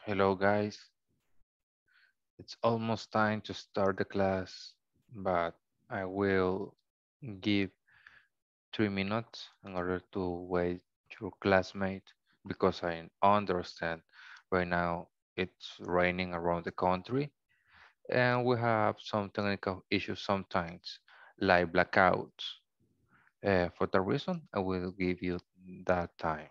Hello guys, it's almost time to start the class, but I will give 3 minutes in order to wait your classmate because I understand right now it's raining around the country and we have some technical issues sometimes like blackouts. For that reason, I will give you that time.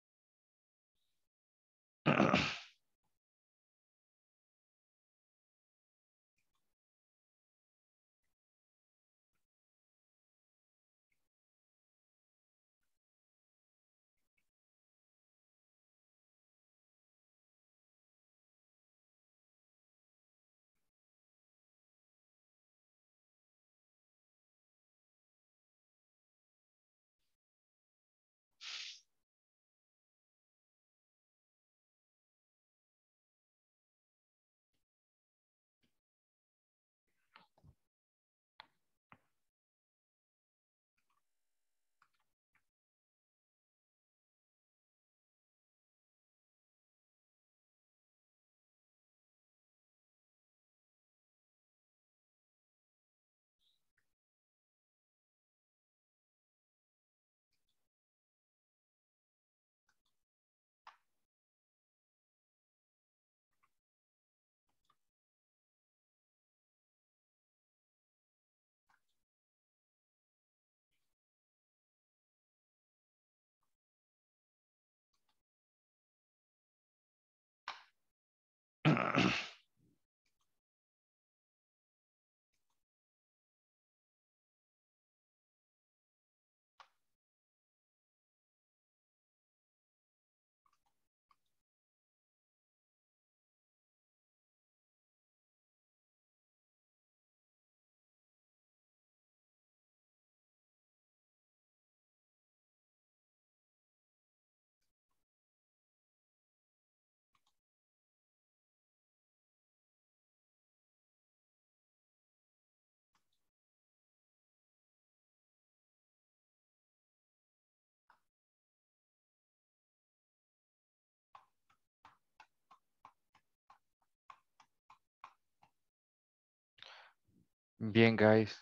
Bien, guys,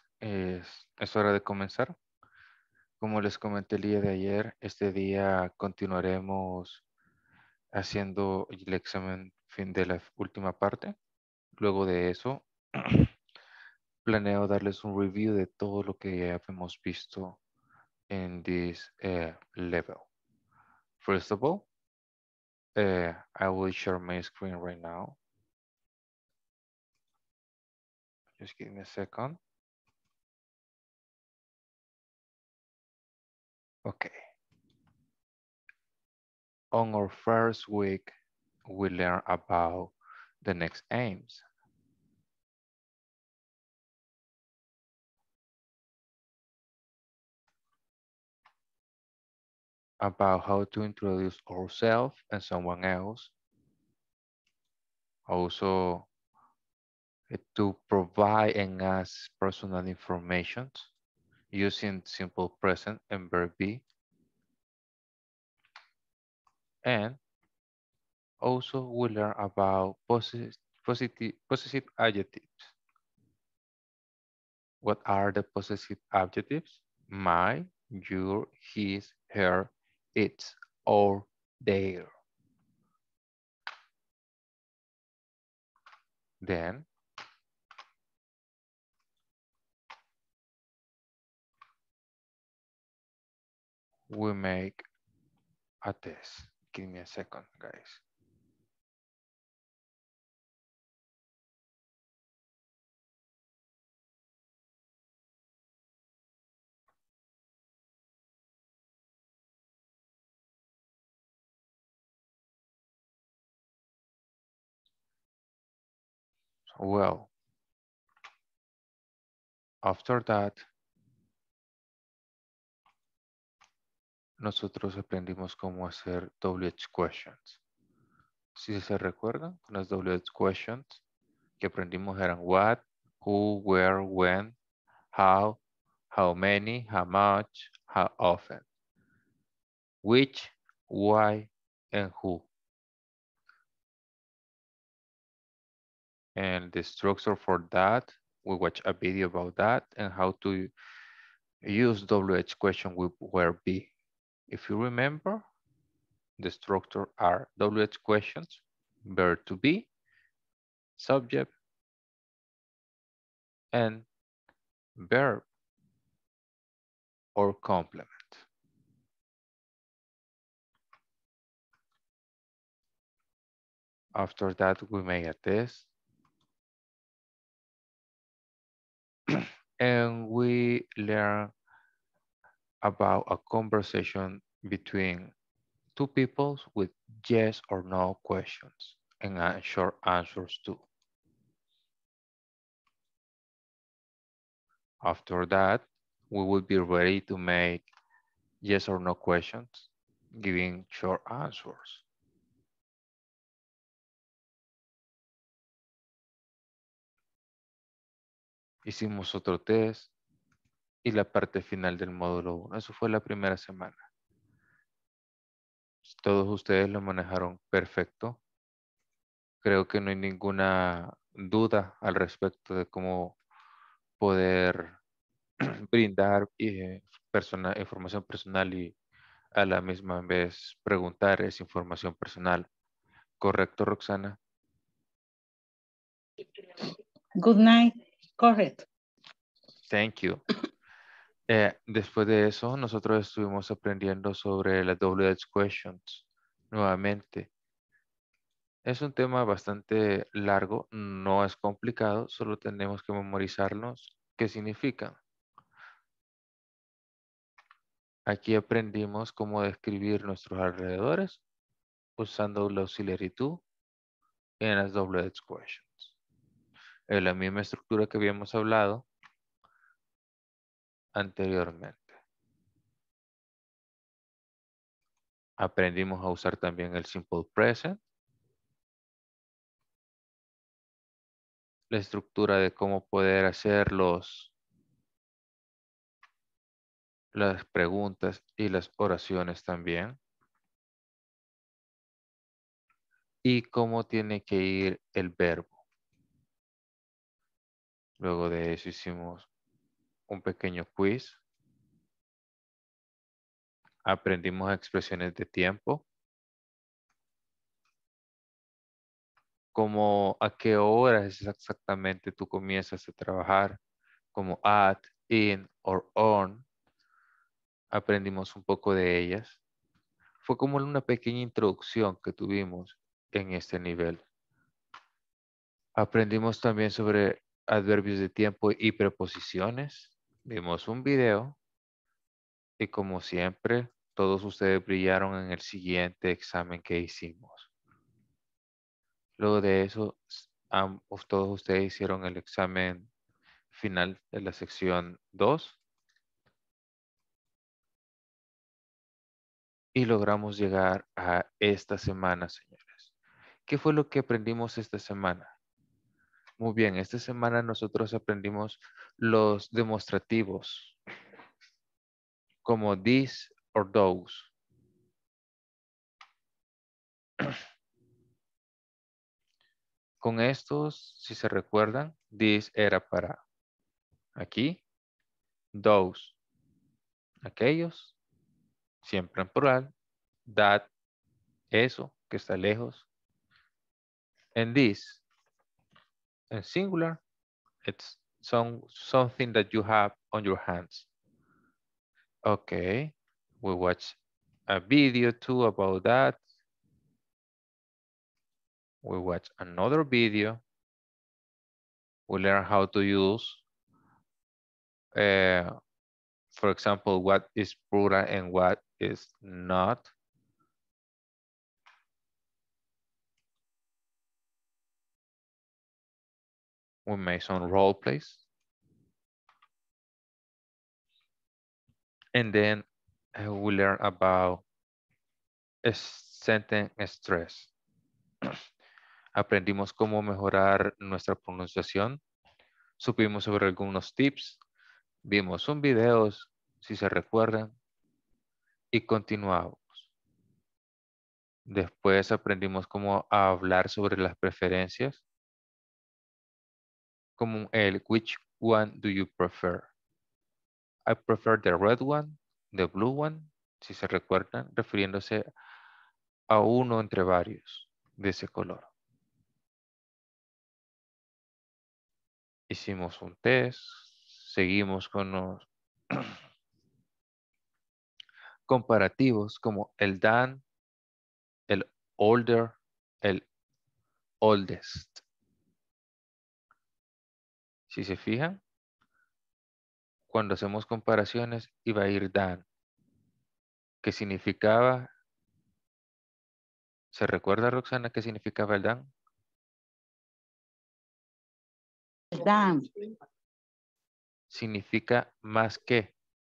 es hora de comenzar. Como les comenté el día de ayer, este día continuaremos haciendo el examen fin de la última parte. Luego de eso, planeo darles un review de todo lo que ya hemos visto en this level. First of all, I will share my screen right now. Just give me a second. Okay. On our first week, we learn about the next aims, about how to introduce ourselves and someone else. Also, to provide and ask personal information using simple present and verb be. And also we learn about possessive adjectives. What are the possessive adjectives? My, your, his, her, its, or their. Then we make a test. Give me a second, guys. Well, after that, nosotros aprendimos cómo hacer WH questions. Si se recuerdan, las WH questions que aprendimos eran what, who, where, when, how many, how much, how often, which, why, and who. And the structure for that, we watch a video about that and how to use WH question with where be. If you remember, the structure are WH questions, verb to be, subject, and verb or complement. After that, we make a test and we learn about a conversation between two people with yes or no questions and short answers too. After that, we will be ready to make yes or no questions, giving short answers. Hicimos otro test y la parte final del módulo 1. Eso fue la primera semana. Todos ustedes lo manejaron perfecto. Creo que no hay ninguna duda al respecto de cómo poder brindar información personal y a la misma vez preguntar esa información personal. ¿Correcto, Roxana? Good night. Correct. Thank you. Después de eso, nosotros estuvimos aprendiendo sobre las WH questions nuevamente. Es un tema bastante largo, no es complicado, solo tenemos que memorizarnos qué significan. Aquí aprendimos cómo describir nuestros alrededores usando el auxiliary to en las WH questions. Es la misma estructura que habíamos hablado anteriormente. Aprendimos a usar también el simple present, la estructura de cómo poder hacer las preguntas y las oraciones también. Y cómo tiene que ir el verbo. Luego de eso hicimos un pequeño quiz. Aprendimos expresiones de tiempo. Como a qué horas exactamente tú comienzas a trabajar. Como at, in or on. Aprendimos un poco de ellas. Fue como una pequeña introducción que tuvimos en este nivel. Aprendimos también sobre adverbios de tiempo y preposiciones. Vimos un video y como siempre, todos ustedes brillaron en el siguiente examen que hicimos. Luego de eso, todos ustedes hicieron el examen final de la sección 2 y logramos llegar a esta semana, señores. ¿Qué fue lo que aprendimos esta semana? Muy bien, esta semana nosotros aprendimos los demostrativos como this or those. Con estos, si se recuerdan, this era para aquí, those, aquellos, siempre en plural, that, eso, que está lejos, and this, en singular, it's something that you have on your hands. Okay, we watch a video too about that. We watch another video. We learn how to use, for example, what is plural and what is not. We made some role plays. And then we learn about sentence stress. Aprendimos cómo mejorar nuestra pronunciación. Supimos sobre algunos tips. Vimos un video, si se recuerdan. Y continuamos. Después aprendimos cómo hablar sobre las preferencias. como el which one do you prefer? I prefer the red one, the blue one, si se recuerdan, refiriéndose a uno entre varios de ese color. Hicimos un test, seguimos con los comparativos como el than, el older, el oldest. Si se fijan, cuando hacemos comparaciones iba a ir than, que significaba, ¿se recuerda Roxana qué significaba el than? Dan. Significa más que.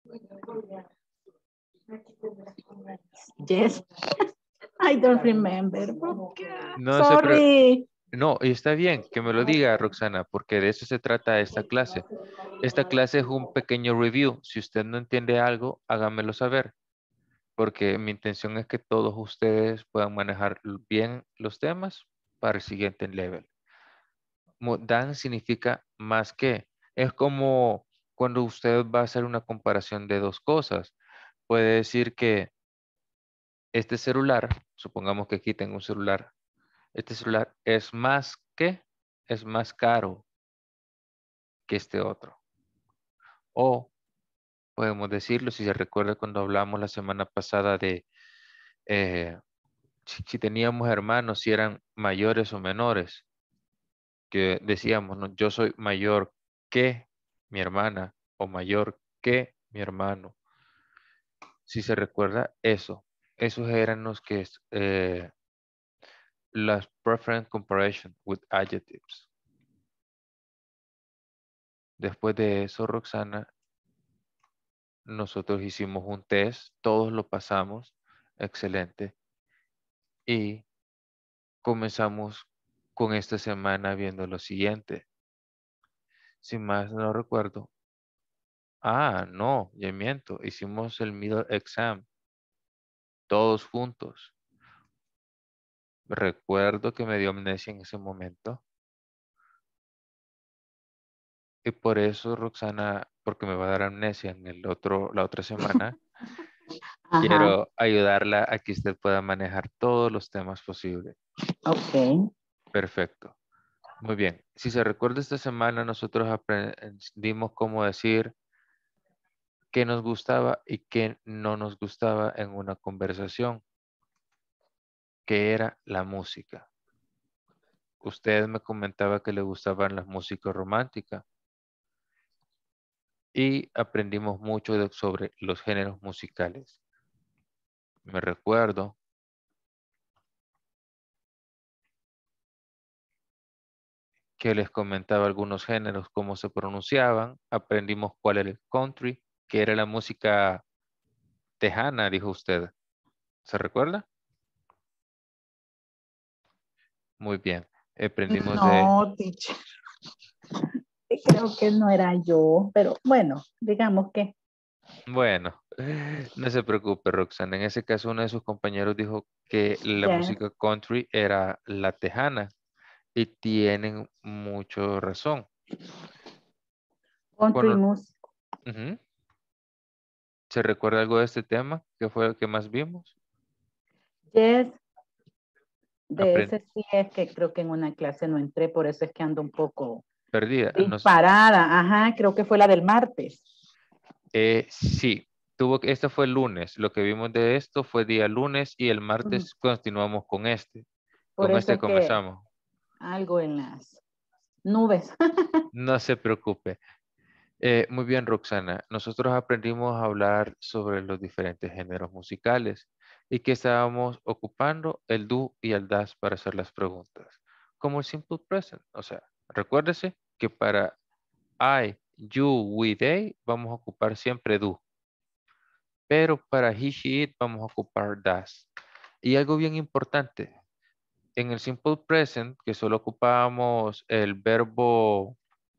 Yes. I don't remember. No sé, pero Sorry. no, y está bien que me lo diga Roxana, porque de eso se trata esta clase. Esta clase es un pequeño review. Si usted no entiende algo, hágamelo saber, porque mi intención es que todos ustedes puedan manejar bien los temas para el siguiente level. Dan significa más que. Es como cuando usted va a hacer una comparación de dos cosas. Puede decir que este celular, supongamos que aquí tengo un celular, este celular es más caro que este otro. O podemos decirlo, si se recuerda cuando hablamos la semana pasada de eh, si teníamos hermanos, si eran mayores o menores, que decíamos, ¿no? Yo soy mayor que mi hermana o mayor que mi hermano. Si se recuerda eso, esos eran los que las preference comparison with adjectives. Después de eso, Roxana, nosotros hicimos un test, todos lo pasamos, excelente, y comenzamos con esta semana viendo lo siguiente. Si más no recuerdo. Ah, no, ya miento. Hicimos el middle exam, todos juntos. Recuerdo que me dio amnesia en ese momento. Y por eso, Roxana, porque me va a dar amnesia en la otra semana, Ajá. quiero ayudarla a que usted pueda manejar todos los temas posibles. Ok. Perfecto. Muy bien. Si se recuerda esta semana, nosotros aprendimos cómo decir qué nos gustaba y qué no nos gustaba en una conversación, que era la música. Usted me comentaba que le gustaban las músicas románticas y aprendimos mucho sobre los géneros musicales. Me recuerdo que les comentaba algunos géneros, cómo se pronunciaban. Aprendimos cuál era el country, que era la música tejana, dijo usted. ¿Se recuerda? Muy bien. Aprendimos de... No, teacher. Creo que no era yo, pero bueno, digamos que Bueno, no se preocupe, Roxana. En ese caso, uno de sus compañeros dijo que la yes, música country era la tejana y tienen mucho razón. country Cuando, music. ujú, ¿se recuerda algo de este tema? ¿Qué fue el que más vimos? Yes, de Aprend- ese sí es que creo que en una clase no entré, por eso es que ando un poco Perdida. disparada. Ajá, creo que fue la del martes. Sí, este fue el lunes. Lo que vimos de esto fue día lunes y el Ujú. martes continuamos con este. Por Con eso este es que comenzamos. algo en las nubes. No se preocupe. Muy bien, Roxana. Nosotros aprendimos a hablar sobre los diferentes géneros musicales y que estábamos ocupando el do y el das para hacer las preguntas, como el simple present. O sea, recuérdese que para I, you, we, they vamos a ocupar siempre do, pero para he, she, it vamos a ocupar das. Y algo bien importante, en el simple present, que solo ocupábamos el verbo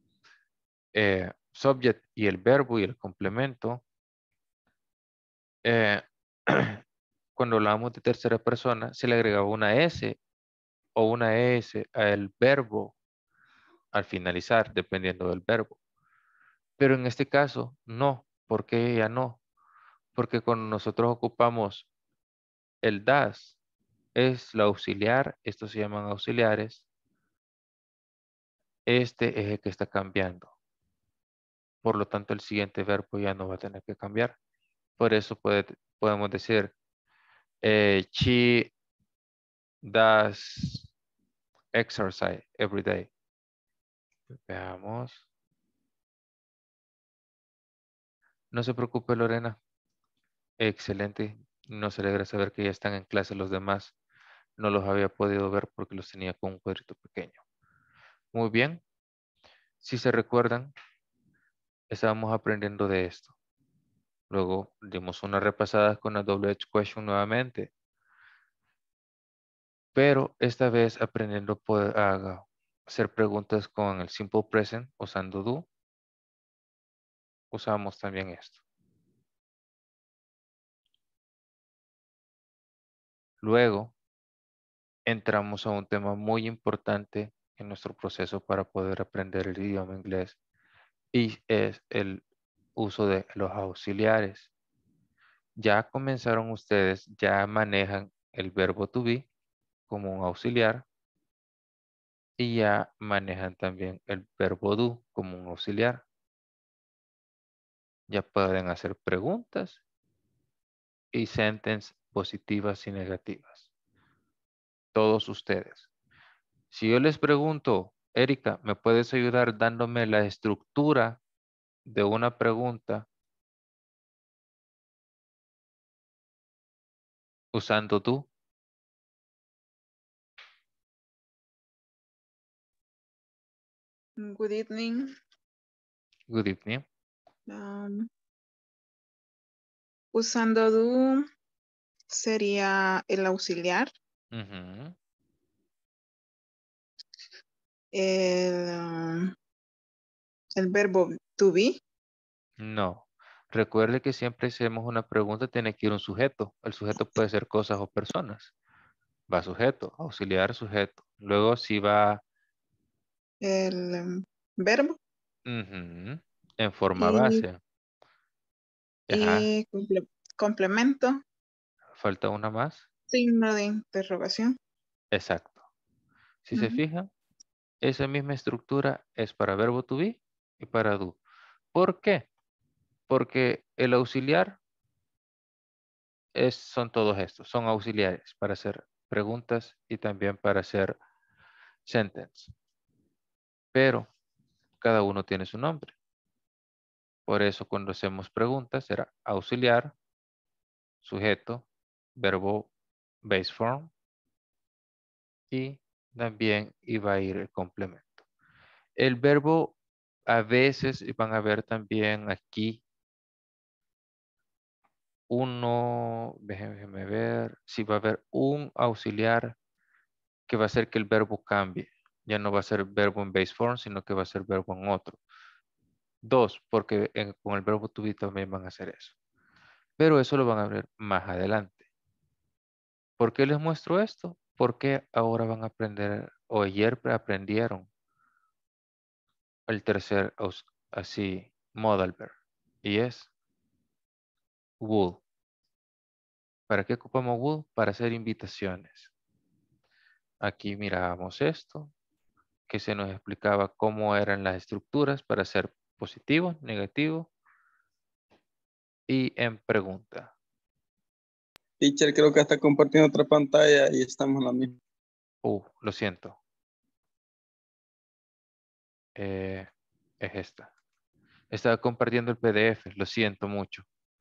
subject y el verbo y el complemento, eh, cuando hablamos de tercera persona, se le agregaba una S o una S al verbo al finalizar, dependiendo del verbo. Pero en este caso, no. ¿Por qué ya no? Porque cuando nosotros ocupamos el das, es la auxiliar, estos se llaman auxiliares, este es el que está cambiando. Por lo tanto, el siguiente verbo ya no va a tener que cambiar. Por eso podemos decir, she does exercise every day. Veamos. No se preocupe, Lorena. Excelente. Nos alegra saber que ya están en clase los demás. No los había podido ver porque los tenía con un cuadrito pequeño. Muy bien. Si se recuerdan, estábamos aprendiendo de esto. Luego dimos una repasada con la double edge question nuevamente. Pero esta vez aprendiendo a hacer preguntas con el simple present usando do. Usamos también esto. Luego entramos a un tema muy importante en nuestro proceso para poder aprender el idioma inglés y es el uso de los auxiliares. Ya comenzaron ustedes, ya manejan el verbo to be como un auxiliar y ya manejan también el verbo do como un auxiliar. Ya pueden hacer preguntas y sentences positivas y negativas. Todos ustedes. Si yo les pregunto, Erika, ¿me puedes ayudar dándome la estructura de una pregunta usando tú? Good evening. Good evening. Um, Usando do sería el auxiliar. Ujú. El, el verbo to be. No. Recuerde que siempre si hacemos una pregunta tiene que ir un sujeto. El sujeto puede ser cosas o personas. Va sujeto, auxiliar, sujeto. Luego si va El verbo. ujú, en forma Y, base. Ajá. y complemento. Falta una más. Signo de interrogación. Exacto. Si se Ujú. fijan, esa misma estructura es para verbo to be y para do. ¿Por qué? Porque el auxiliar son todos estos, son auxiliares para hacer preguntas y también para hacer sentence. Pero cada uno tiene su nombre. Por eso cuando hacemos preguntas será auxiliar, sujeto, verbo base form y también iba a ir el complemento. El verbo a veces y van a ver también aquí uno, déjenme ver, si va a haber un auxiliar que va a hacer que el verbo cambie. Ya no va a ser verbo en base form, sino que va a ser verbo en otro. Dos, porque con el verbo to be también van a hacer eso. Pero eso lo van a ver más adelante. ¿Por qué les muestro esto? Porque ahora van a aprender, o ayer aprendieron el tercer, así, modal verb. Y es would. ¿Para qué ocupamos would? Para hacer invitaciones. Aquí mirábamos esto, que se nos explicaba cómo eran las estructuras para hacer positivo, negativo y en pregunta. Teacher, creo que está compartiendo otra pantalla y estamos en la misma. Lo siento. Es esta. Estaba compartiendo el PDF, lo siento mucho.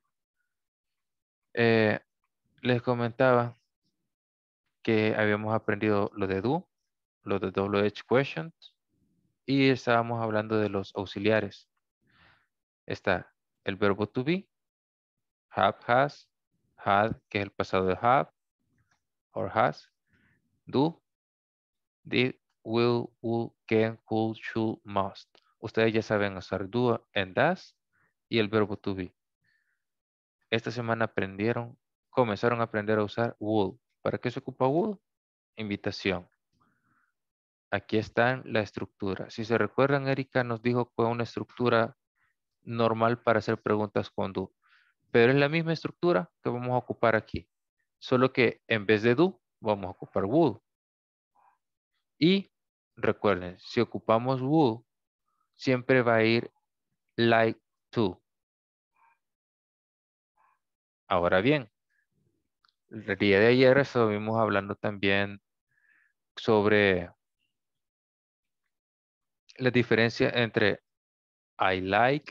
Eh, les comentaba que habíamos aprendido lo de do, lo de double edge questions y estábamos hablando de los auxiliares. Está el verbo to be, have, has, had, que es el pasado de have, or has, do, did, will, would, can, could, should, must. Ustedes ya saben usar do and does y el verbo to be. Esta semana comenzaron a aprender a usar would. ¿Para qué se ocupa would? Invitación. Aquí está la estructura. Si se recuerdan, Erika nos dijo que una estructura normal para hacer preguntas con do. Pero es la misma estructura que vamos a ocupar aquí. Solo que en vez de do, vamos a ocupar would. Y recuerden, si ocupamos would, siempre va a ir like to. Ahora bien, el día de ayer estuvimos hablando también sobre la diferencia entre I like,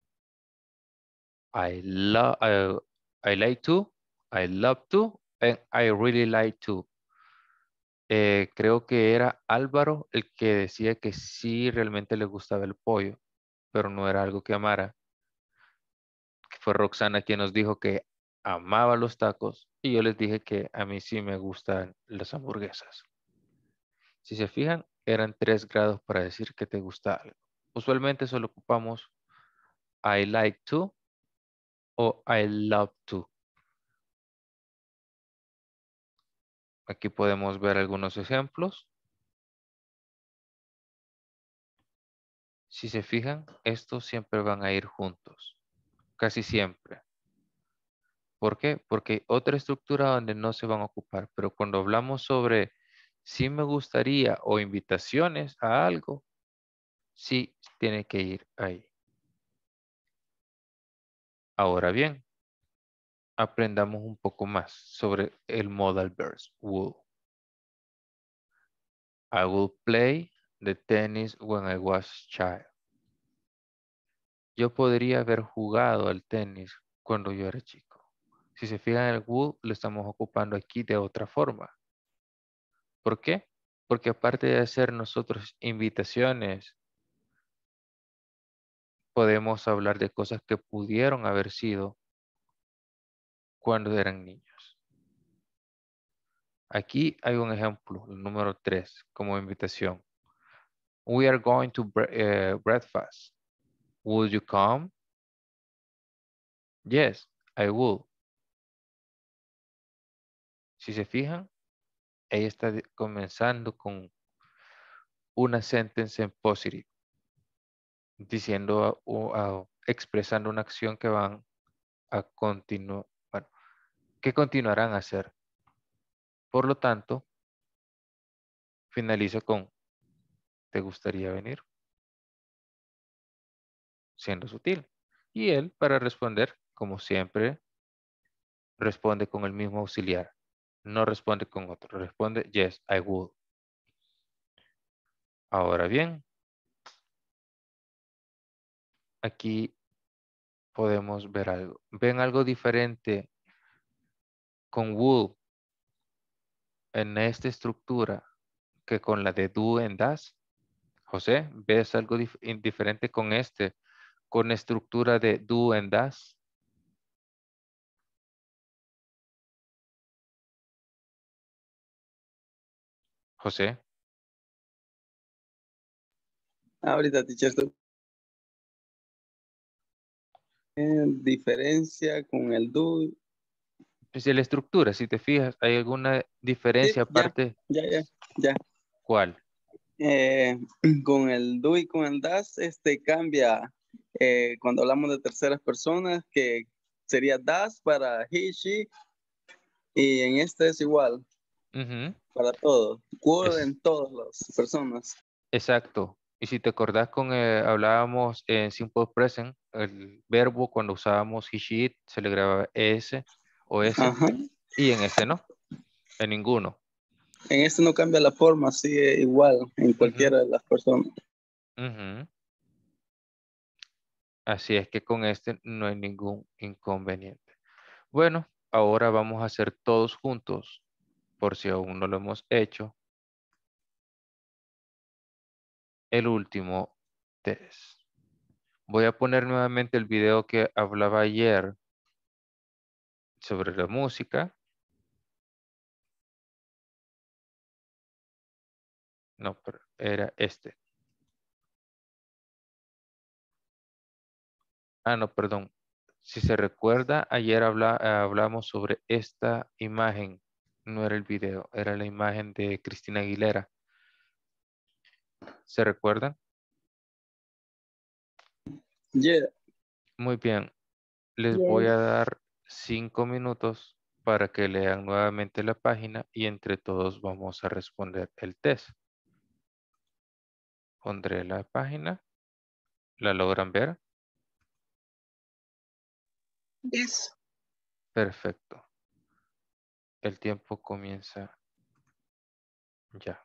I like to, I love to, and I really like to. Creo que era Álvaro el que decía que sí realmente le gustaba el pollo, pero no era algo que amara. Fue Roxana quien nos dijo que amaba los tacos y yo les dije que a mí sí me gustan las hamburguesas. Si se fijan, eran 3 grados para decir que te gusta algo. Usualmente solo ocupamos I like to o I love to. Aquí podemos ver algunos ejemplos. Si se fijan, estos siempre van a ir juntos. Casi siempre. ¿Por qué? Porque hay otra estructura donde no se van a ocupar. Pero cuando hablamos sobre si me gustaría o invitaciones a algo, sí tiene que ir ahí. Ahora bien, aprendamos un poco más sobre el modal verb will. I will play the tennis when I was child. Yo podría haber jugado al tenis cuando yo era chico. Si se fijan, el will lo estamos ocupando aquí de otra forma. ¿Por qué? Porque aparte de hacer nosotros invitaciones, podemos hablar de cosas que pudieron haber sido cuando eran niños. Aquí hay un ejemplo, el número 3, como invitación. We are going to breakfast. Would you come? Yes, I will. Si se fijan, ella está comenzando con una sentence en positive, diciendo expresando una acción que van a continuar, bueno, que continuarán a hacer. Por lo tanto, finaliza con ¿te gustaría venir? Siendo sutil. Y él, para responder, como siempre, responde con el mismo auxiliar. No responde con otro. Responde, yes, I would. Ahora bien, aquí podemos ver algo. ¿Ven algo diferente con would en esta estructura que con la de do and does? José, ¿ves algo diferente con estructura de do and does? José, Ahorita, teacher, diferencia con el do. pues la estructura, si te fijas, ¿hay alguna Sí, diferencia aparte? ya. ¿Cuál? Con el do y con el das, cambia cuando hablamos de terceras personas, que sería das para he, she, y en este es igual Ujú, para todos. Would es, en todas las personas. exacto. Y si te acordás hablábamos en simple present, el verbo cuando usábamos he, she, it, se le grababa es o s, Ajá. y en este no, en ninguno. En este no cambia la forma, sigue igual en Ujú, cualquiera de las personas. ujú. Así es que con este no hay ningún inconveniente. Bueno, ahora vamos a hacer todos juntos, por si aún no lo hemos hecho, el último test. Voy a poner nuevamente el video que hablaba ayer sobre la música. No, pero era este. Ah, no, perdón. Si se recuerda, ayer hablamos sobre esta imagen. No era el video, era la imagen de Cristina Aguilera. ¿Se recuerdan? Yeah. Muy bien. Les Yes. voy a dar 5 minutos para que lean nuevamente la página y entre todos vamos a responder el test. Pondré la página. ¿La logran ver? Yes. Perfecto. El tiempo comienza ya.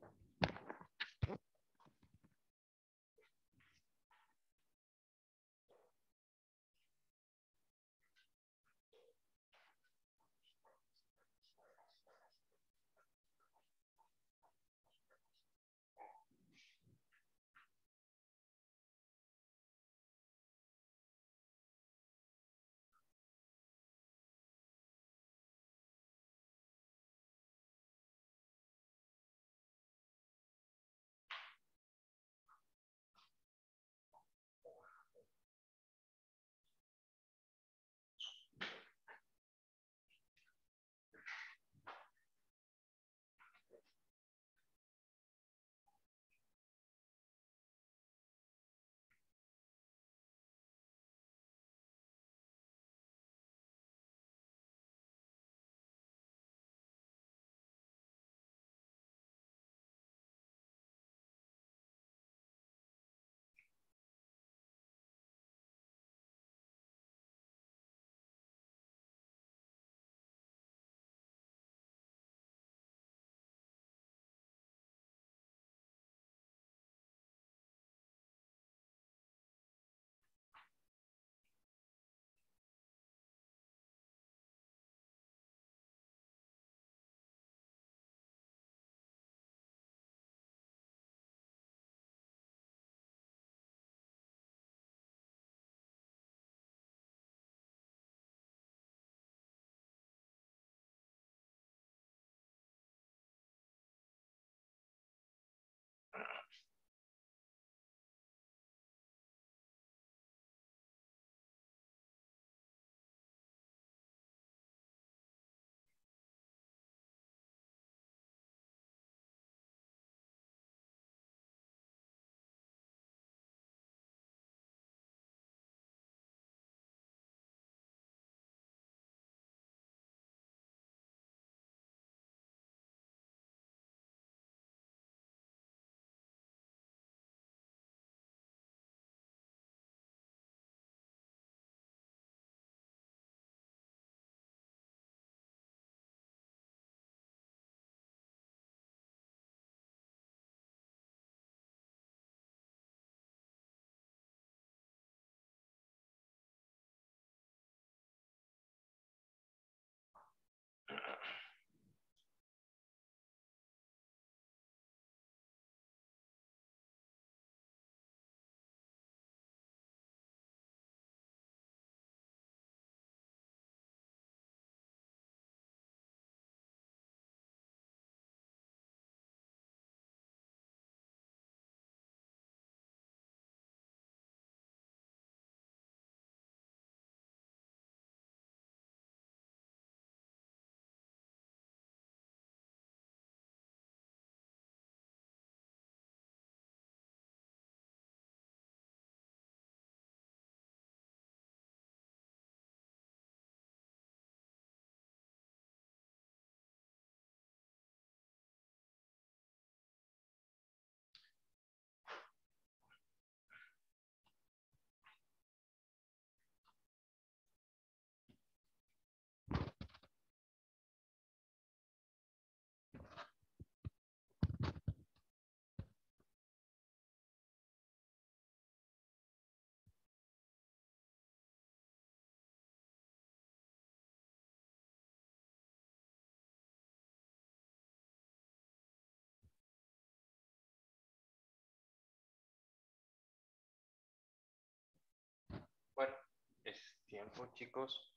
Bueno, es tiempo, chicos.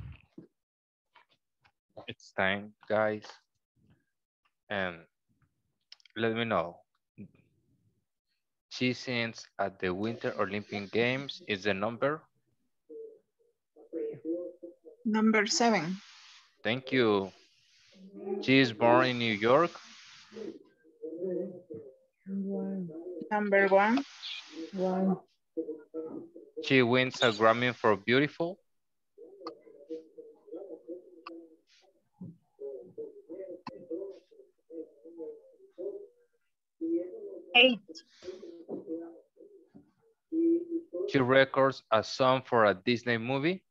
It's time, guys. And let me know. Cheese-ins at the Winter Olympic Games is the number. Number 7. Thank you. She is born in New York. Number 1. One. She wins a Grammy for Beautiful. Eight. She records a song for a Disney movie.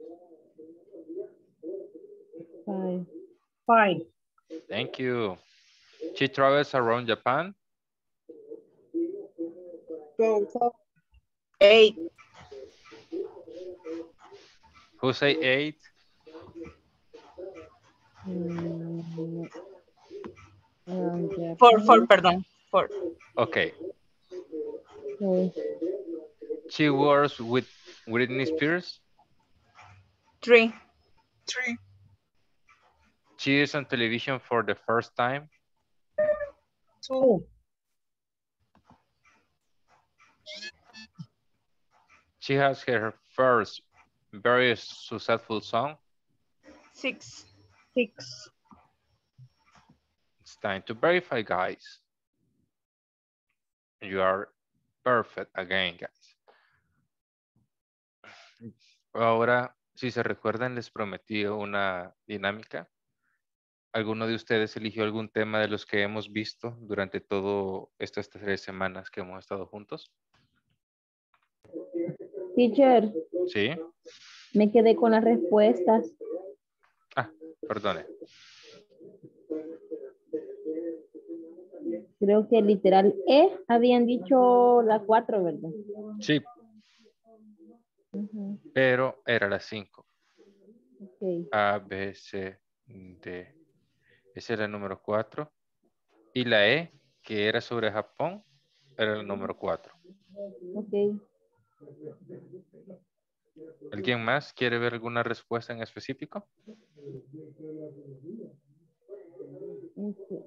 Five. 5. Thank you. She travels around Japan. Go. 8. Who say 8? Mm, Four, Japan. perdón. 4. Okay. Okay. She works with Britney Spears. 3. 3. She is on television for the first time. 2. She has her first very successful song. 6. 6. It's time to verify, guys. You are perfect again, guys. Ahora, si se recuerdan, les prometí una dinámica. ¿Alguno de ustedes eligió algún tema de los que hemos visto durante todo estas 3 semanas que hemos estado juntos? Teacher, Sí. me quedé con las respuestas. Ah, perdone. Creo que literal habían dicho la 4, ¿verdad? Sí, Ujú, pero era la 5. ok. A, B, C, D. Ese era el número 4. Y la E, que era sobre Japón, era el número 4. Ok. ¿Alguien más quiere ver alguna respuesta en específico? Este,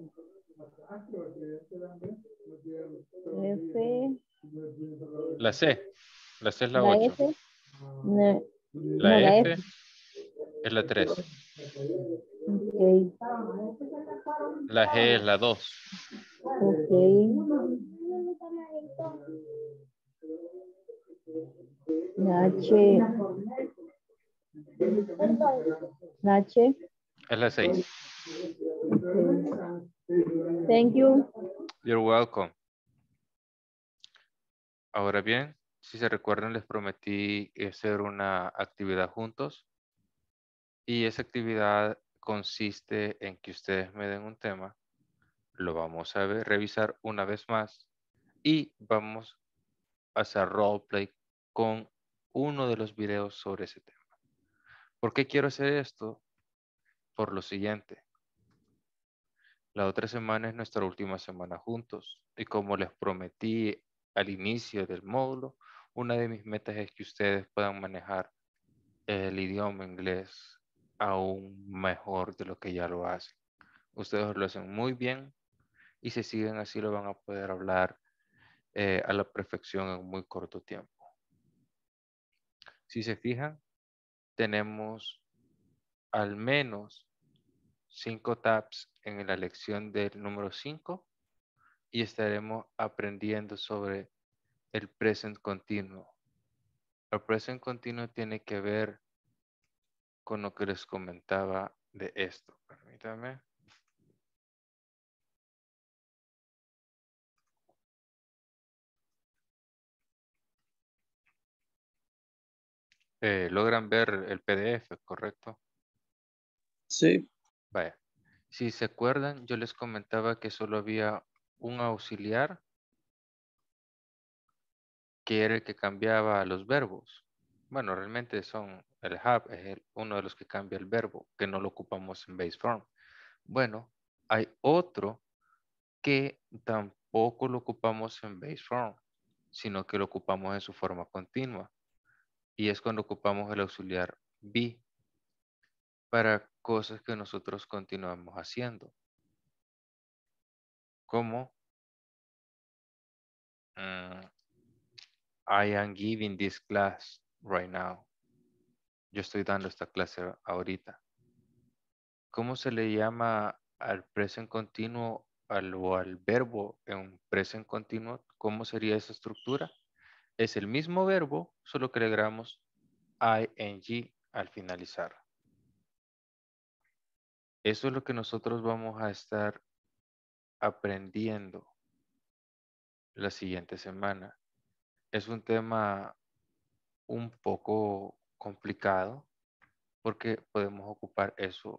F. La C. La C es la La 8. F. No, La no, la F F. es la 3. Ok. La G es la 2. Ok. La H. La H. Es la 6. Ok. Thank you. You're welcome. Ahora bien, si se recuerdan, les prometí hacer una actividad juntos. Y esa actividad consiste en que ustedes me den un tema, lo vamos a revisar una vez más y vamos a hacer roleplay con uno de los videos sobre ese tema. ¿Por qué quiero hacer esto? Por lo siguiente. La otra semana es nuestra última semana juntos y como les prometí al inicio del módulo, una de mis metas es que ustedes puedan manejar el idioma inglés aún mejor de lo que ya lo hacen. Ustedes lo hacen muy bien y si siguen así lo van a poder hablar a la perfección en muy corto tiempo. Si se fijan, tenemos al menos 5 tabs en la lección del número 5 y estaremos aprendiendo sobre el present continuo. El present continuo tiene que ver con lo que les comentaba de esto. Permítanme. ¿Logran ver el PDF, correcto? Sí. Vaya. Si se acuerdan, yo les comentaba que solo había un auxiliar que era el que cambiaba los verbos. Bueno, realmente son el hub, es uno de los que cambia el verbo, que no lo ocupamos en base form. Bueno, hay otro que tampoco lo ocupamos en base form, sino que lo ocupamos en su forma continua. Y es cuando ocupamos el auxiliar be para cosas que nosotros continuamos haciendo. Como I am giving this class right now. Yo estoy dando esta clase ahorita. ¿Cómo se le llama al present continuo o al verbo en present continuo ¿Cómo sería esa estructura? Es el mismo verbo, solo que le agregamos ing al finalizar. Eso es lo que nosotros vamos a estar aprendiendo la siguiente semana. Es un tema un poco complicado porque podemos ocupar eso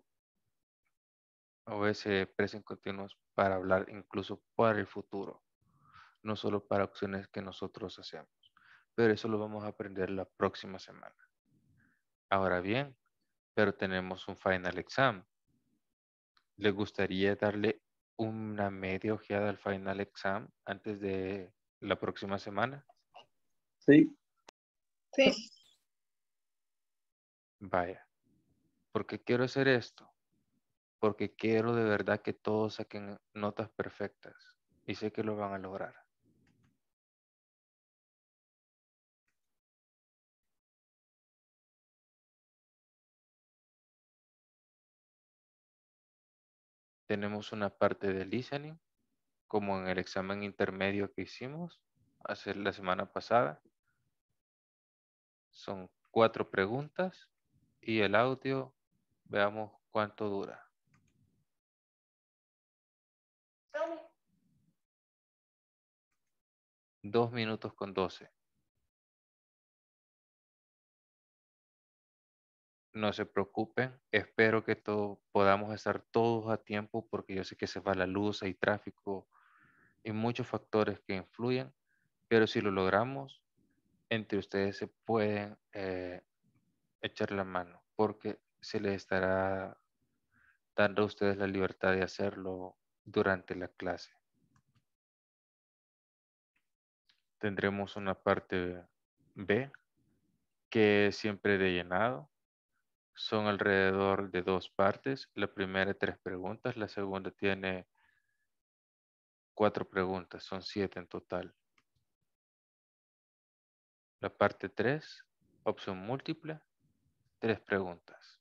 o ese present continuous para hablar incluso para el futuro, no solo para acciones que nosotros hacemos. Pero eso lo vamos a aprender la próxima semana. Ahora bien, pero tenemos un final exam. ¿Le gustaría darle una media ojeada al final exam antes de la próxima semana? Sí, Sí. Vaya, ¿por qué quiero hacer esto? Porque quiero de verdad que todos saquen notas perfectas y sé que lo van a lograr. Tenemos una parte de listening, como en el examen intermedio que hicimos hace la semana pasada. Son 4 preguntas y el audio, veamos cuánto dura. 2 minutos con 12. No se preocupen, espero que podamos estar todos a tiempo porque yo sé que se va la luz, hay tráfico y muchos factores que influyen, pero si lo logramos, entre ustedes se pueden echar la mano porque se les estará dando a ustedes la libertad de hacerlo durante la clase. Tendremos una parte B que es siempre de llenado. Son alrededor de 2 partes. La primera 3 preguntas, la segunda tiene 4 preguntas, son 7 en total. La parte 3, opción múltiple, 3 preguntas.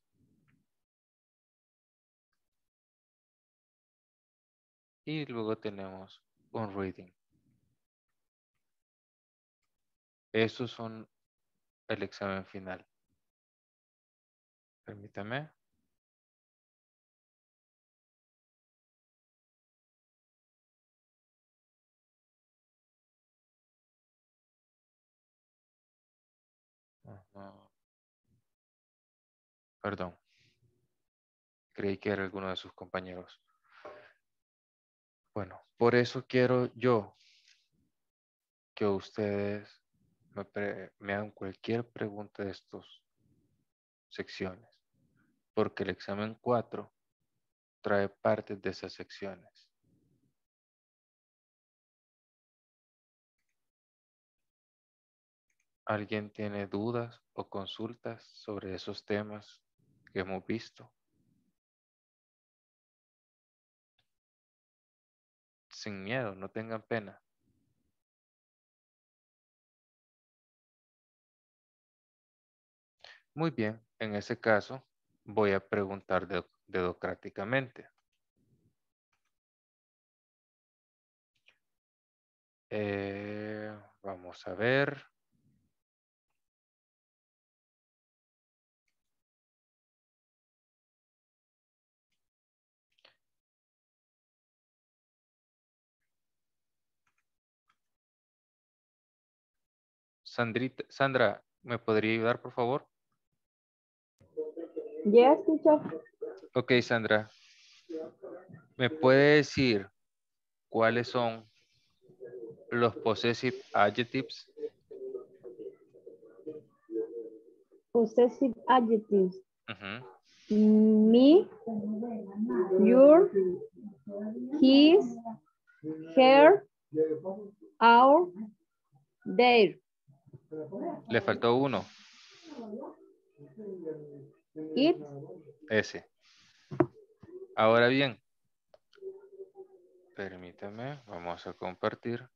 Y luego tenemos un reading. Esos son el examen final. Permítame. Ajá. Perdón. Creí que era alguno de sus compañeros. Bueno, por eso quiero yo que ustedes me hagan cualquier pregunta de estas secciones. Porque el examen 4 trae partes de esas secciones. ¿Alguien tiene dudas o consultas sobre esos temas que hemos visto? Sin miedo, no tengan pena. Muy bien, en ese caso voy a preguntar dedocráticamente. Vamos a ver. Sandra, ¿me podría ayudar, por favor? Yes, teacher. Ok, Sandra. ¿Me puede decir cuáles son los possessive adjectives? Possessive adjectives. Ujú. Me, your, his, her, our, their, Le faltó uno, it, ese. Ahora bien, permítame, vamos a compartir.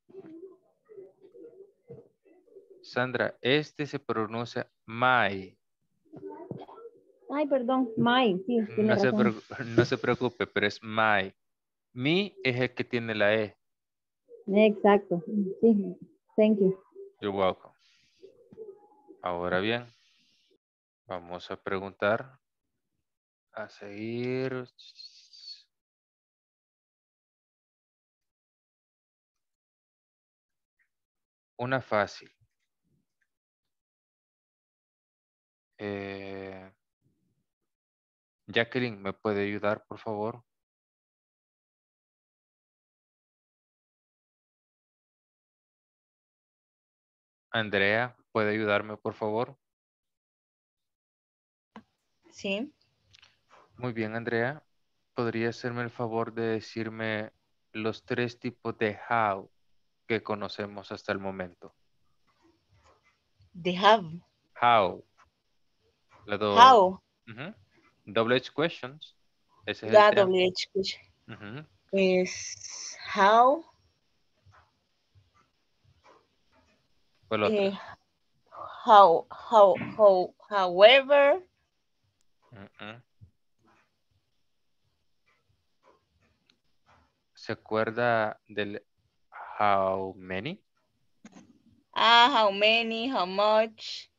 Sandra, este se pronuncia my. ay, perdón, my, sí, tiene razón. No se preocupe, pero es my. Mi es el que tiene la E. Exacto. Sí. Thank you. You're welcome. Ahora bien, vamos a preguntar, a seguir. Una fácil. Jacqueline, ¿me puede ayudar, por favor? Andrea, ¿puede ayudarme, por favor? Sí. Muy bien, Andrea. ¿Podría hacerme el favor de decirme los 3 tipos de how que conocemos hasta el momento? They have. How. La How. Ujú. Double edge questions. Ese es el La tema. WH Ujú. es how. ¿Cuál otra? However. Ujú. ¿Se acuerda del how many? How many, how much.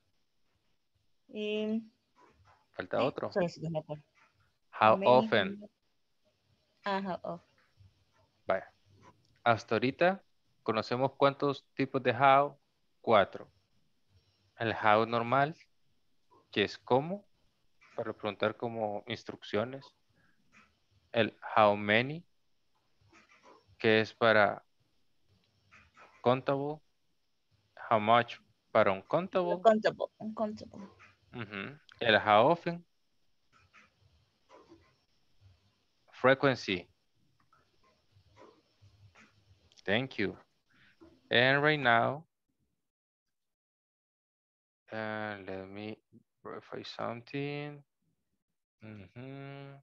Falta otro. Solo si no me acuerdo. How How many, how often? much. How often. Vaya. Hasta ahorita conocemos cuántos tipos de how. 4. El how normal, que es cómo, para preguntar como instrucciones. El how many, que es para countable. How much para uncountable. Uncountable. Ujú. El how often. Frequency. Thank you. And right now, let me verify something. Ujú.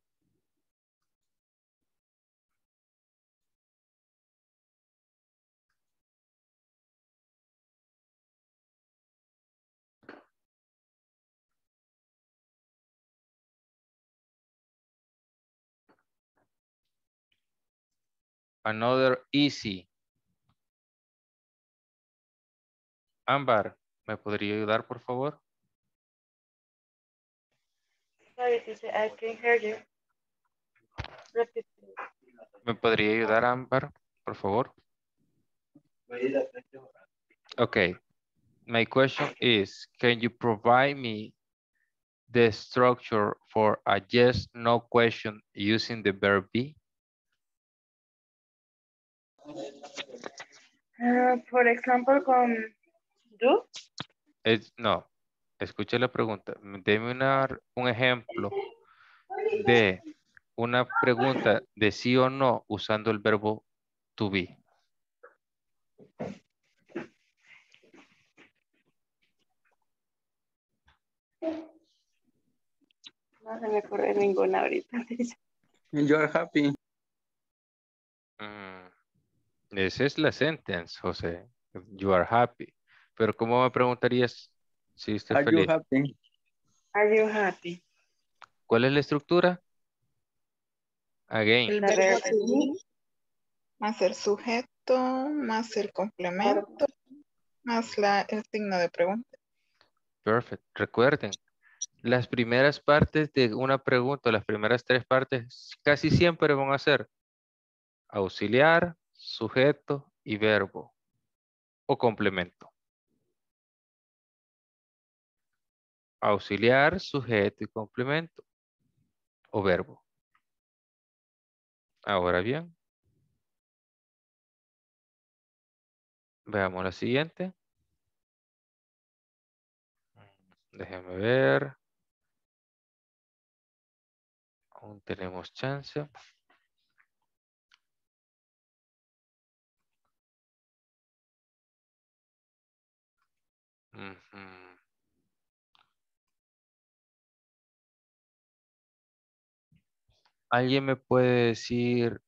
Another easy. Ámbar, ¿me podría ayudar, por favor? Sorry, teacher, I can't hear you. Repeat. ¿Me podría ayudar, Ámbar, por favor? Okay. My question is, can you provide me the structure for a yes, no question using the verb be? For example, con do. No, escuche la pregunta. Deme un ejemplo de una pregunta de sí o no usando el verbo to be. No se me ocurre ninguna ahorita. You're happy. Esa es la sentence, José. You are happy. Pero ¿cómo me preguntarías si estoy Are you feliz? happy? Are you happy? ¿Cuál es la estructura? Again. El verbo to be, más el sujeto, más el complemento, más el signo de pregunta. Perfect. Recuerden, las primeras partes de una pregunta, las primeras 3 partes, casi siempre van a ser auxiliar, sujeto y verbo o complemento. Auxiliar, sujeto y complemento o verbo. Ahora bien, veamos la siguiente. Déjenme ver. Aún tenemos chance. Ujú. ¿Alguien me puede decir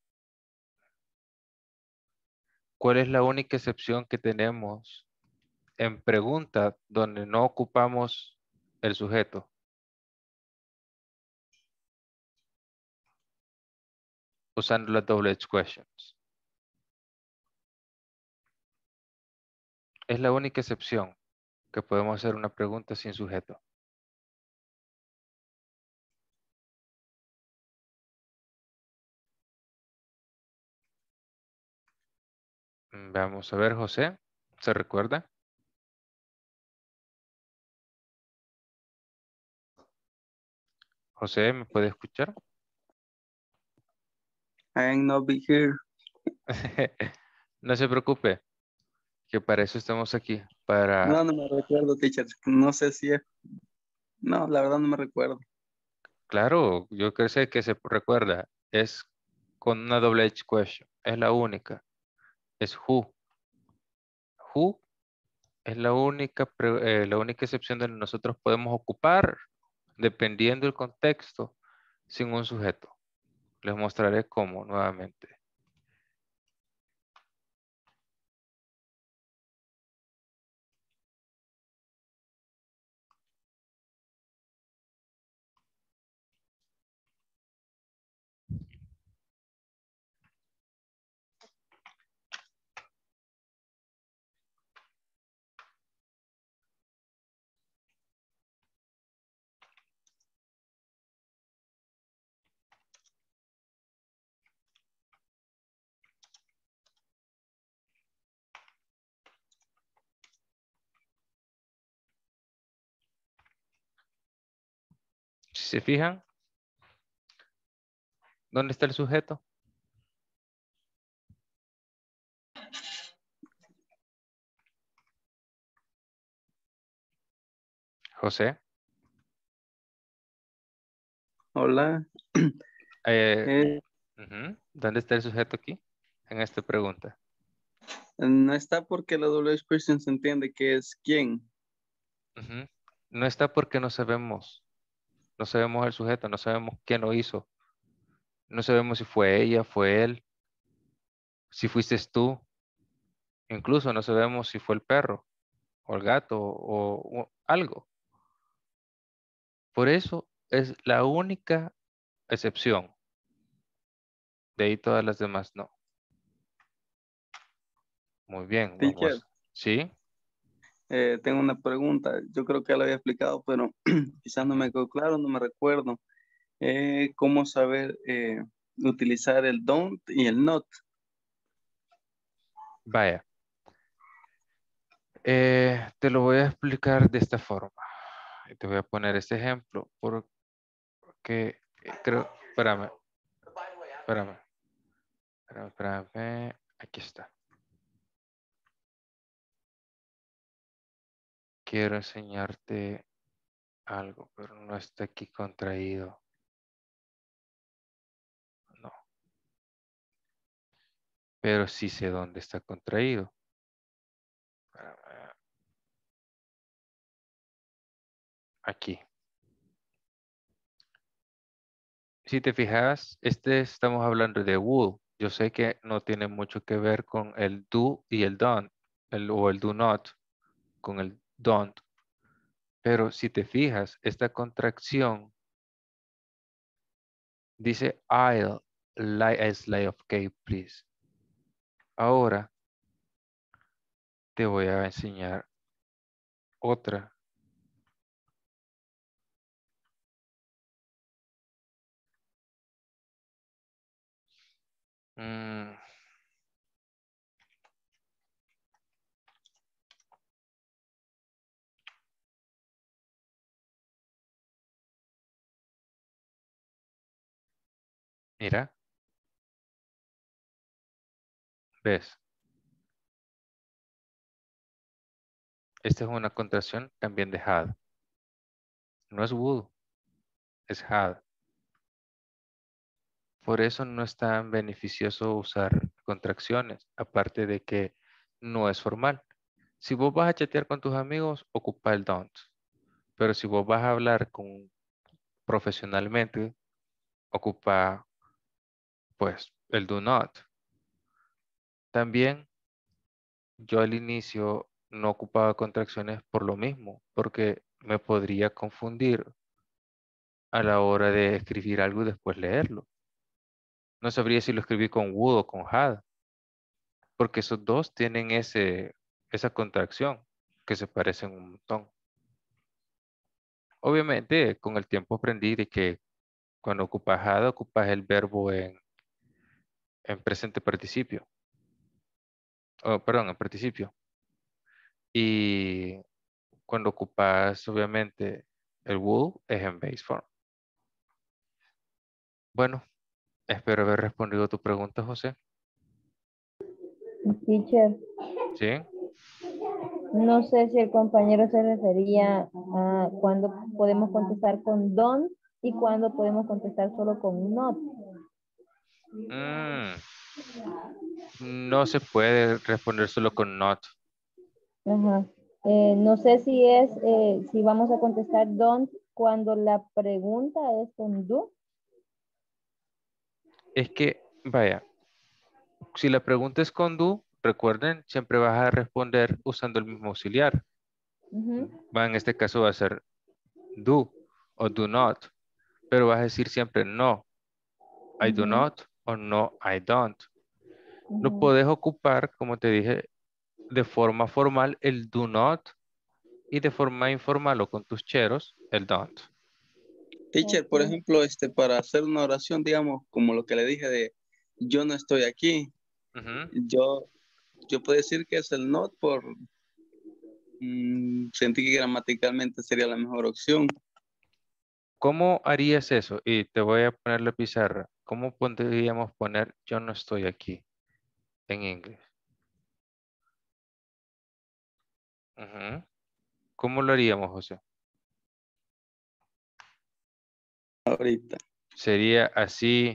cuál es la única excepción que tenemos en pregunta donde no ocupamos el sujeto? Usando las double edge questions. Es la única excepción que podemos hacer una pregunta sin sujeto. Vamos a ver, José. ¿Se recuerda? José, ¿me puede escuchar? I ain't not be here. No se preocupe, que para eso estamos aquí, para... No, no me recuerdo, teacher. No sé si es. No, la verdad no me recuerdo. Claro, yo creo que se recuerda. Es con una doble H question. Es la única. Es who. Who es la única excepción donde nosotros podemos ocupar, dependiendo del contexto, sin un sujeto. Les mostraré cómo nuevamente. Si se fijan, ¿dónde está el sujeto? José. Hola. Eh, Eh, ¿Dónde está el sujeto aquí? En esta pregunta. no está porque la doble expresión se entiende que es quién. Ujú. No está porque no sabemos. No sabemos el sujeto, no sabemos quién lo hizo. No sabemos si fue ella, fue él, si fuiste tú. Incluso no sabemos si fue el perro o el gato o algo. Por eso es la única excepción. De ahí todas las demás no. Muy bien, Teacher, vamos. ¿Sí? tengo una pregunta. Yo creo que ya lo había explicado, pero quizás no me quedó claro, no me recuerdo. ¿Cómo saber utilizar el don't y el not? Vaya. Te lo voy a explicar de esta forma. Y te voy a poner este ejemplo porque creo... Espérame. Espérame. Espérame. Aquí está. Quiero enseñarte algo, pero no está aquí contraído. No. Pero sí sé dónde está contraído. Espérame. Aquí. Si te fijas, estamos hablando de would. Yo sé que no tiene mucho que ver con el do y el don't, o el do not, con el don't. Pero si te fijas, esta contracción dice I'll like a slice of cake, please. Ahora te voy a enseñar otra. Mm, mira, ¿ves? Esta es una contracción también de had. No es would, es had. Por eso no es tan beneficioso usar contracciones, aparte de que no es formal. Si vos vas a chatear con tus amigos, ocupa el don't. Pero si vos vas a hablar profesionalmente, ocupa pues el do not. También yo al inicio no ocupaba contracciones por lo mismo, porque me podría confundir a la hora de escribir algo y después leerlo. No sabría si lo escribí con would o con had, porque esos dos tienen esa contracción que se parecen un montón. Obviamente, con el tiempo aprendí de que cuando ocupas had, ocupas el verbo en presente participio. Oh, perdón, en participio. Y cuando ocupas, obviamente, el would es en base form. Bueno, espero haber respondido a tu pregunta, José. Teacher, ¿Sí? no sé si el compañero se refería a cuándo podemos contestar con don't y cuándo podemos contestar solo con not. Mm, no se puede responder solo con not. Ajá. No sé si es, si vamos a contestar don't cuando la pregunta es con do. Es que, vaya, si la pregunta es con do, recuerden, siempre vas a responder usando el mismo auxiliar. Ujú, En este caso va a ser do o do not, pero vas a decir siempre no, I do ujú, not o no, I don't. No ujú. puedes ocupar, como te dije, de forma formal el do not y de forma informal o con tus cheros el don't. Teacher, por Ok. ejemplo, para hacer una oración, digamos, como lo que le dije de yo no estoy aquí, Ujú. yo, yo puedo decir que es el not por sentí que gramaticalmente sería la mejor opción. ¿Cómo harías eso? Y te voy a poner la pizarra. ¿Cómo podríamos poner yo no estoy aquí en inglés? Ujú. ¿Cómo lo haríamos, José? Ahorita. Sería así,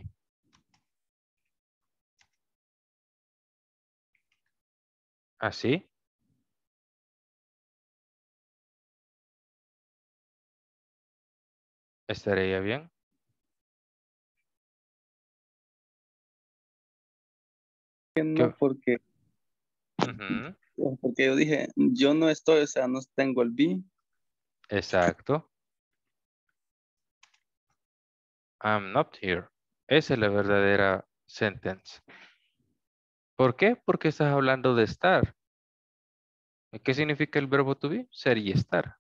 así. ¿Estaría bien? Que no, ¿Qué? Ujú. porque yo dije, yo no estoy, o sea, no tengo el be. Exacto. I'm not here. Esa es la verdadera sentence. ¿Por qué? Porque estás hablando de estar. ¿Y qué significa el verbo to be? Ser y estar.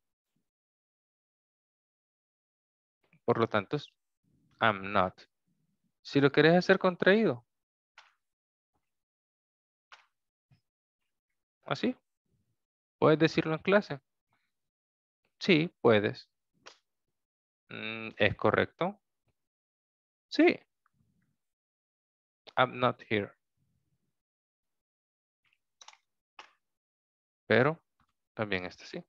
Por lo tanto, es I'm not. Si lo querés hacer contraído, así, puedes decirlo en clase. Sí, puedes. ¿Es correcto? Sí. I'm not here. Pero también está así.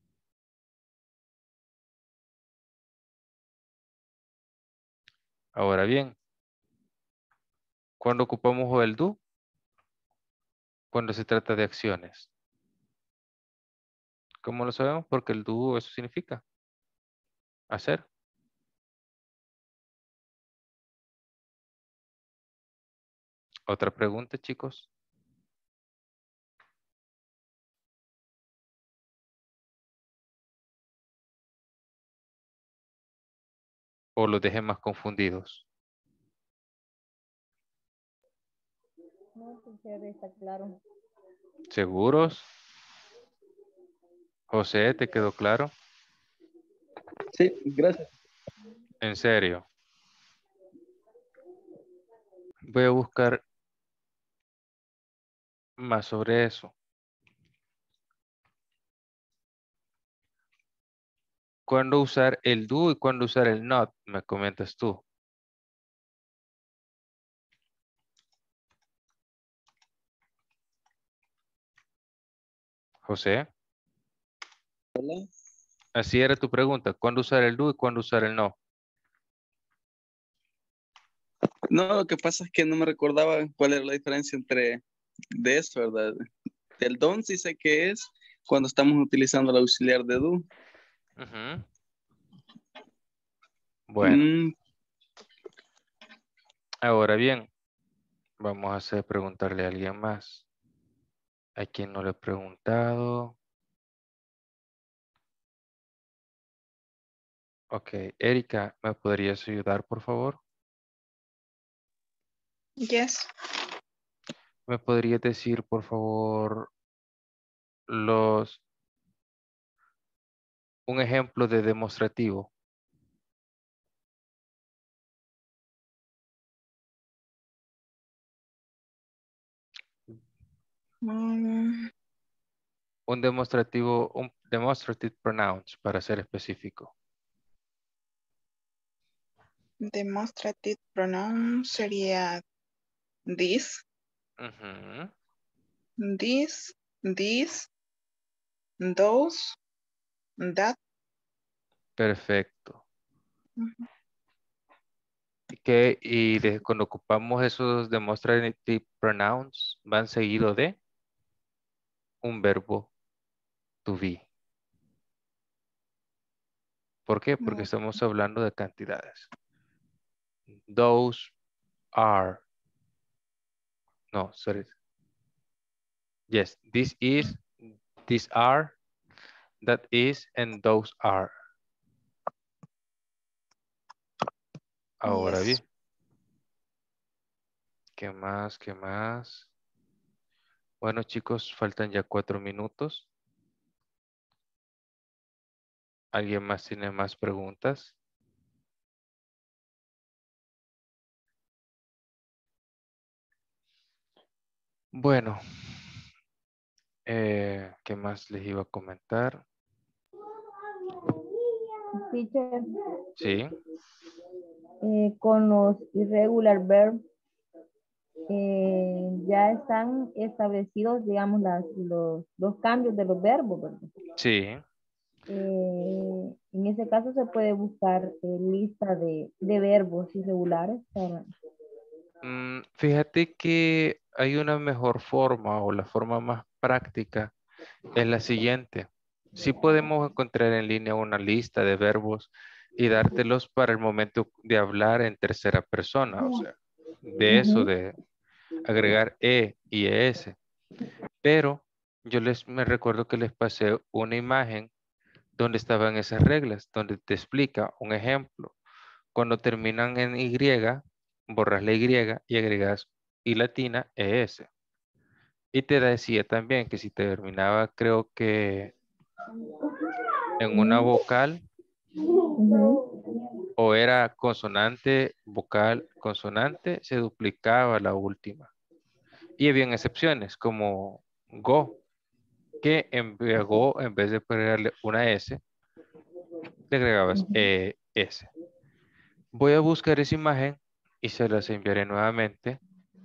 Ahora bien, ¿cuándo ocupamos el do? Cuando se trata de acciones. ¿Cómo lo sabemos? Porque el do eso significa hacer. Otra pregunta, chicos. ¿O los dejé más confundidos? No, teacher, está claro. ¿Seguros? José, ¿te quedó claro? Sí, gracias. En serio. Voy a buscar más sobre eso. ¿Cuándo usar el do y cuándo usar el not? Me comentas tú. José, Hola. así era tu pregunta. ¿Cuándo usar el do y cuándo usar el no? No, lo que pasa es que no me recordaba cuál era la diferencia entre de eso, ¿verdad? El don't sí sé que es cuando estamos utilizando el auxiliar de do. Ujú. Bueno, Mm, ahora bien, vamos a hacer preguntarle a alguien más. ¿A quién no le he preguntado? Ok, Erika, ¿me podrías ayudar, por favor? Yes. ¿Me podrías decir, por favor, un ejemplo de demostrativo. Mm, Un demonstrative pronouns para ser específico. Demonstrative pronoun sería this, Ujú, this, those, that. perfecto. Ujú. Cuando ocupamos esos demonstrative pronouns, van seguido de un verbo to be. ¿Por qué? Porque Mm, estamos hablando de cantidades. Those are. No, sorry. Yes, this is, these are, that is, and those are. Ahora yes. bien, ¿qué más? ¿Qué más? Bueno, chicos, faltan ya 4 minutos. ¿Alguien más tiene más preguntas? Bueno, ¿qué más les iba a comentar? Teacher, Sí, con los irregular verbs, ya están establecidos, digamos, los cambios de los verbos, ¿verdad? sí. En ese caso se puede buscar lista de verbos irregulares para... Fíjate que hay una mejor forma o la forma más práctica es la siguiente. Sí podemos encontrar en línea una lista de verbos y dártelos para el momento de hablar en tercera persona, o sea, de eso, Ujú. de agregar e y es. Pero me recuerdo que les pasé una imagen donde estaban esas reglas, donde te explica un ejemplo. Cuando terminan en Y, borras la Y y agregas I latina, ES. Y te decía también que si terminaba, creo que en una vocal Ujú. o era consonante, vocal, consonante, se duplicaba la última. Y habían excepciones como go, que en go, en vez de ponerle una S, le agregabas ES. Voy a buscar esa imagen y se las enviaré nuevamente.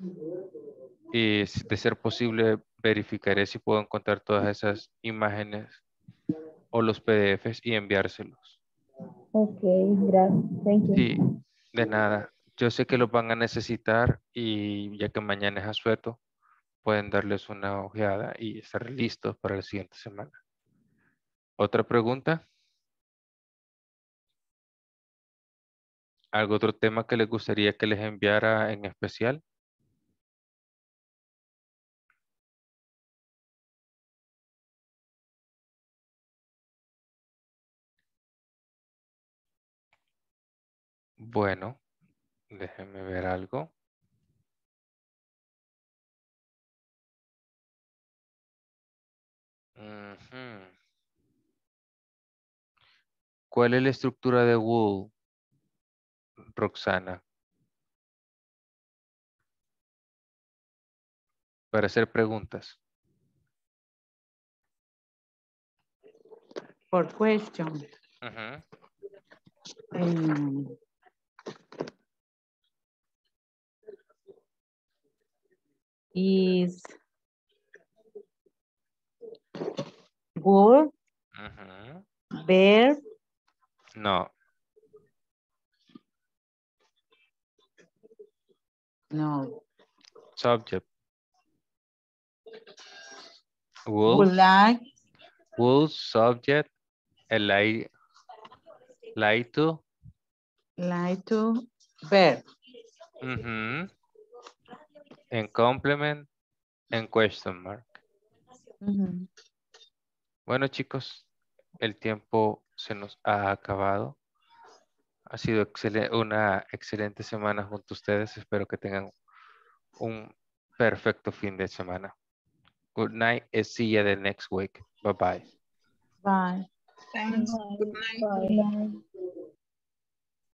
Y de ser posible, verificaré si puedo encontrar todas esas imágenes o los PDFs y enviárselos. Ok, gracias. Thank Sí, you. de nada. Yo sé que los van a necesitar y ya que mañana es asueto, pueden darles una ojeada y estar listos para la siguiente semana. ¿Otra pregunta? ¿Algún otro tema que les gustaría que les enviara en especial? Bueno, déjenme ver algo. Ujú. ¿Cuál es la estructura de wool, Roxana? Para hacer preguntas. For question. Ujú. Um, is word, Ujú. verb, No, no, subject. would Wool, like, wool, subject, like to. like to, verb. Ujú. En complement, en question mark. Ujú. Bueno, chicos, el tiempo se nos ha acabado. Ha sido una excelente semana junto a ustedes. Espero que tengan un perfecto fin de semana. Good night. See you the next week. Bye-bye. Bye. Thanks. Good night. Bye.